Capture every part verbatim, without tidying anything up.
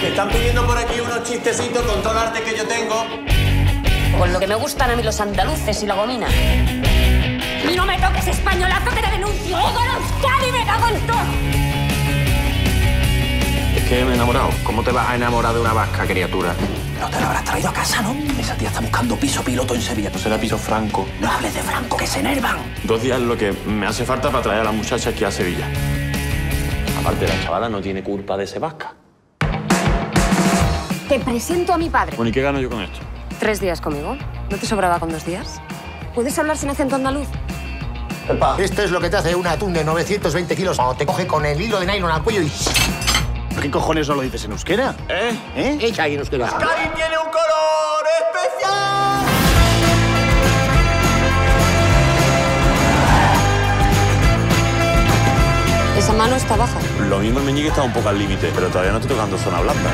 Me están pidiendo por aquí unos chistecitos con todo el arte que yo tengo. Con lo que me gustan a mí los andaluces y la gomina. ¡No me toques, españolazo, que te denuncio! ¡Oigo la Euskadi, me cago en todo! Es que me he enamorado. ¿Cómo te vas a enamorar de una vasca, criatura? Pero te la habrás traído a casa, ¿no? Esa tía está buscando piso piloto en Sevilla. No será piso franco. No hables de Franco, que se enervan. Dos días es lo que me hace falta para traer a la muchacha aquí a Sevilla. Aparte, la chavala no tiene culpa de ese vasca. Te presento a mi padre. Bueno, ¿y qué gano yo con esto? Tres días conmigo. ¿No te sobraba con dos días? ¿Puedes hablar sin acento andaluz? Epa. Esto es lo que te hace un atún de novecientos veinte kilos cuando te coge con el hilo de nylon al cuello y... ¿Por qué cojones no lo dices en euskera? ¿Eh? ¿Eh? Echa ahí en euskera. ¡Euskadi tiene un color especial! Esa mano está baja. Lo mismo el meñique está un poco al límite, pero todavía no estoy tocando zona blanda.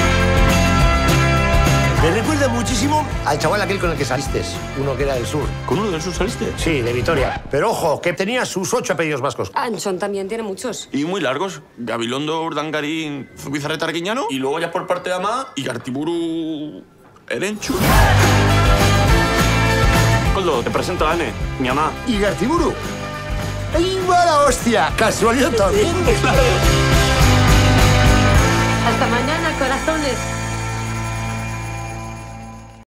Me recuerda muchísimo al chaval aquel con el que saliste, uno que era del sur. ¿Con uno del sur saliste? Sí, de Vitoria. Pero ojo, que tenía sus ocho apellidos vascos. Anchón también tiene muchos. Y muy largos. Gabilondo, Urdangarín, Zubizarreta, Arguiñano. Y luego ya por parte de Amá y Gartiburu... Erenchu. Coldo, te presento a Ane, mi mamá. ¿Y Gartiburu? ¡Ay, mala hostia! Casualidad también. Hasta mañana, corazones.